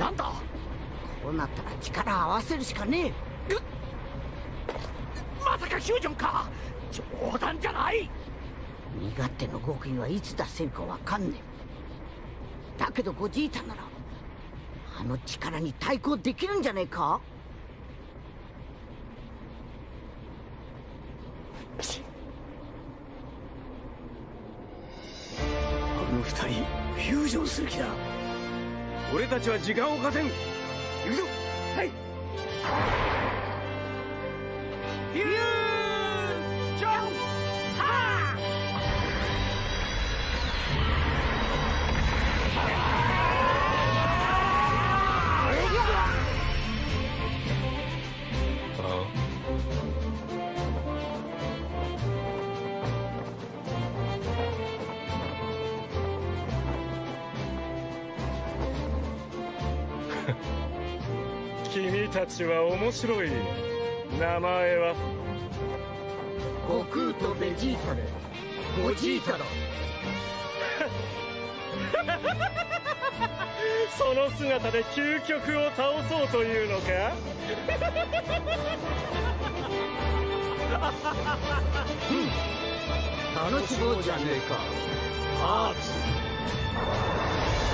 なんだ。 こうなったら力合わせるしかねえ。 まさかフュージョンか。冗談じゃない。 身勝手の極意はいつ出せるかわかんねえ。だけどゴジータならあの力に対抗できるんじゃねえか。 あの二人フュージョンする気だ。俺たちは時間を稼ぐ。行くぞ。はい。フュージョンハ君たちは面白い。名前は悟空とベジータでゴジータだ。 その姿で究極を倒そうというのか。 楽しそうじゃねえか。 ーツ。